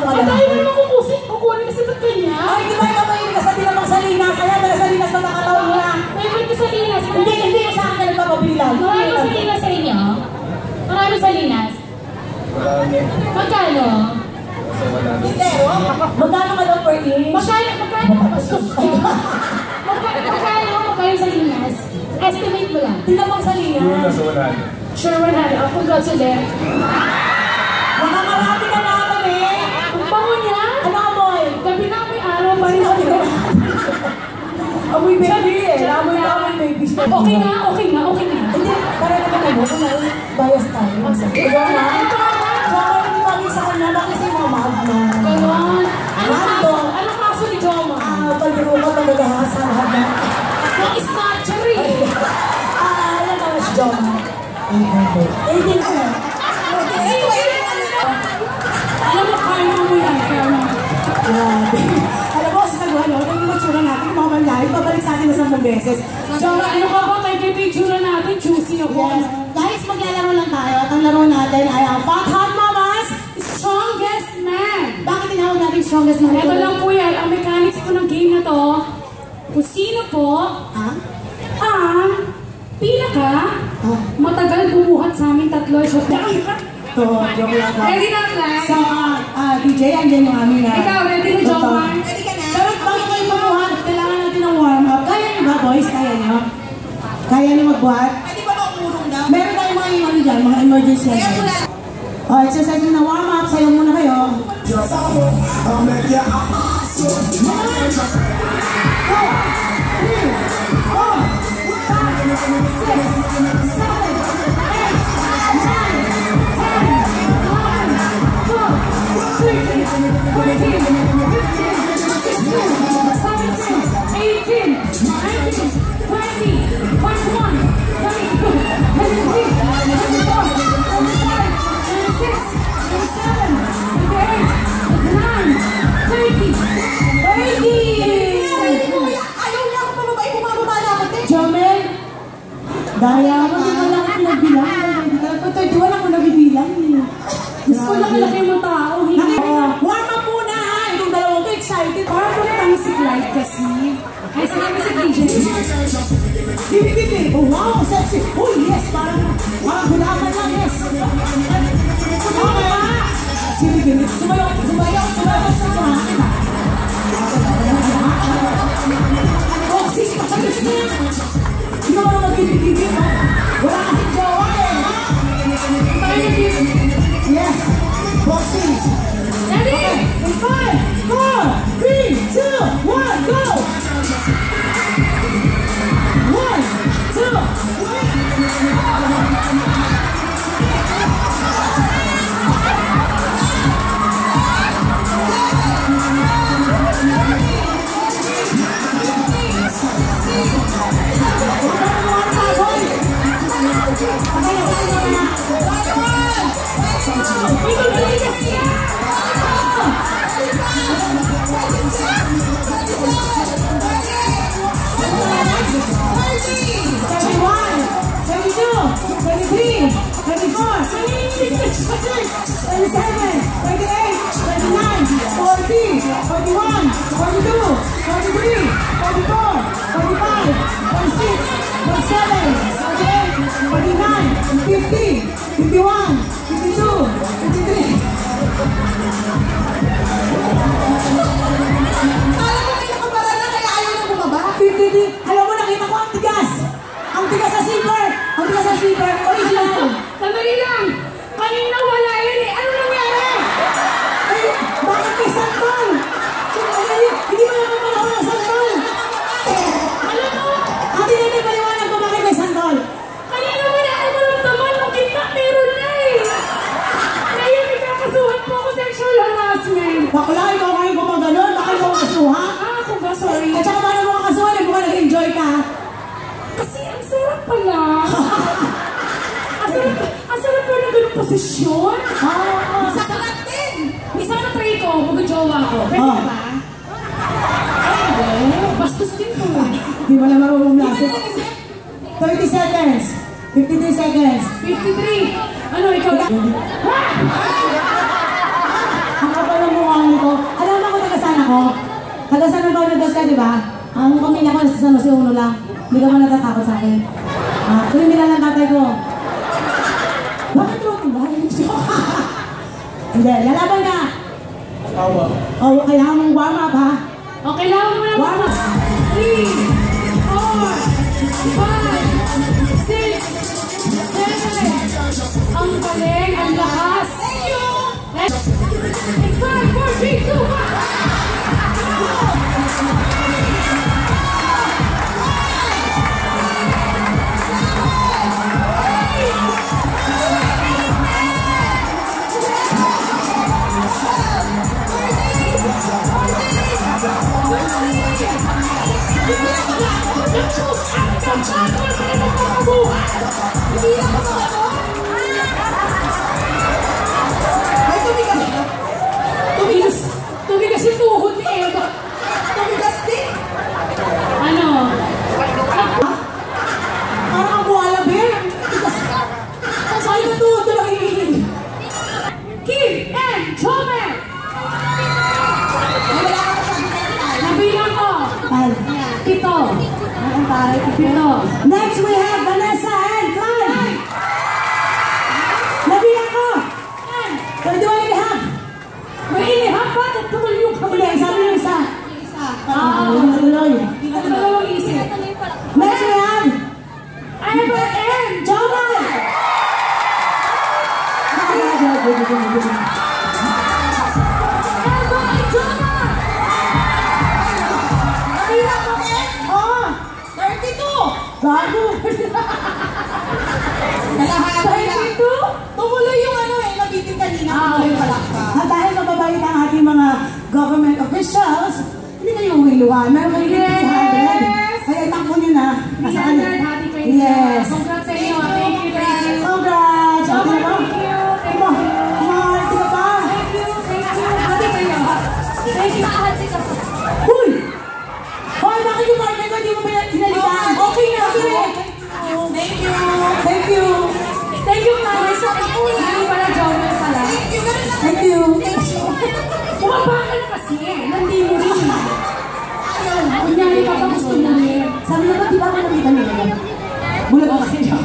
mga lalaki. Tayo mo naman kukunin kasi ba't kanya? Ay, di ba ikaw mahilig ka sa dinamang Salinas? Kaya taga Salinas na nakataon mo na. Favorite ko Salinas. Hindi ko sa akin ka nagpapabili lang. Marami ba Salinas sa inyo? Marami Salinas? Magkano? Pero, magkano ka daw per day? Magkano Salinas? Estimate mo lang. Dinamang Salinas. Sure, 100. Oh, congrats ulit. Baka marami ka na ako eh. Ang bango niya? Ano amoy? Gabi na may araw pa rin ako. Amoy baby eh. Amoy baby. Okay na. Hindi, para naman ano, kung bias tayo. Diba na? Joma, hindi bagay sa kanya, bakit si mama? Ganon. Ano kaso ni Joma? Paliro ka talaga sa lahat na. Yung snatcher eh. Alam mo si Joma? 18 ko. Alam mo, karma mo yan, karma. Alam mo, sa ano, yung matsura natin, yung mga manlayo, pabalik sa atin na 10 beses. Joma, ano ka ba? Kaya yung itsura natin, juicy ako. Yes. Guys, maglalaro lang tayo. At ang laro natin ay ang Fat Hot Mamas Strongest Man. Bakit tinawag natin Strongest Man? Ito lang po yan, ang mechanics po ng game na to. Kung sino po ang matagal bumuhat sa amin tatlo. So, Ito, joke lang ba? ready na class? Sa DJ, andyan yung aming Ikaw, ready na, Joma? Ready ka na? Pero bakit kayo magbuhat? Kailangan natin ng warm-up. Kaya niyo ba, boys? Kaya niyo? Kaya niyo magbuhat? Pwede ba maumurong na? Meron tayong mga ano dyan, mga emergency. Exercise na warm-up. Sayo muna kayo. Daya mo, di ba lang ako nagbilang? Di ba lang ako nagbibilang? Gusto ko laki-laki mo tao. Warm up muna ha! Itong dalawang ko excited. Parang ko na si Clyde kasi. Ay, sinabi si DJ. Bibi! Oh wow! Sexy! Oh yes! Parang gulaman lang, yes! Sumayo ka! Sumayo sa kumain ha! Oh, sis! Pagkabis na yan! Hindi ka marunong mag-ibig-ibig ha? Wala kasing jowa eh! Yes! Boxing! Ready? In 5, 4, 3, 2, 1, go! 50. Alam mo, nakita ko ang tigas. Ang tigas sa zipper. Ang tigas sa zipper. Original. Sandali lang. Kanina wala yun eh. Ano nangyari? Ay, bakit may santol? Hindi mo naman pala ako ng santol. Alam mo? Ang tinanay paliwanag ko bakit may santol. Kanina wala ako maramdaman. Nung kita meron na eh. Ngayon ikakasuhan po ako sexual harassment. Bakla, ikaw kayo gumaganon. Baka ikaw kasuha. Ako ba? Sorry. At saka paano mo kasuhan? Hindi mo nag-enjoy ka. Kasi ang sarap pala. Ang sarap pala ng ganung posisyon. Masasarap din. Minsan na try ko, mag-jowa ko. Pwede na ba? Ay, hindi. Bastos din po. Hindi mo na marunong natin. 30 seconds. 53 seconds. 53. Ano, ikaw lang? Ha? Ang kapal ng mukha nag-bonus ka, di ba? Ang pamilya ko nasa San Jose, uno lang. Hindi ka ba natatakot sa akin? Kriminal ang tatay ko. Bakit mo ko ba? Hindi, lalaban ka. Oh, kailangan mong warm up, ha? O, kailangan mo na Warm up. 3, 4, 5, 6, 7. Ang galing, ang lakas. Thank you! 5, 4, 3, 2, 1. Tumigas yung tuhod ni Eva. Tumigas din. Ano? Parang ang buhala, Ben. Saan na tuwa ito lang iingin? Kim and Jomer! Nabilang ko. 7. Next, we have Vanessa and Clyde. Nabilang ko. Pero di ba nilihap? May ilihap ba? Tumal yung Hindi, sabi yung isa. Dalawang isip. Next, we have Eva and Jomer. Eva and Jomer! Nabilang ko, Ben? Oo. 32. Bago. Kalahati lang. 32? Tumuloy yung ano eh, nabitin kanina. Okay. At dahil mababait ang ating mga government officials, hindi kayo uwiluhan. Meron kayo 300. Kaya itakbo nyo na. Nasaan? 300, happy kayo. Yes. Congrats sa inyo. Thank you, thank you. Congrats! Okay na ba? Thank you. Ano? Kumaharti ka pa? Thank you. Happy kayo. Thank you. Huy! Hoy, bakit yung partner ko? Hindi mo pinalitan? Okay na, okay. Thank you. Thank you. Thank you, Mami. Hindi pala Jomer pala. Thank you. Bumabakal kasi. Nandi mo rin. Kunyari ka pa gusto mo rin. Sabi ko, di ba ako nakita nila? Bulag ako.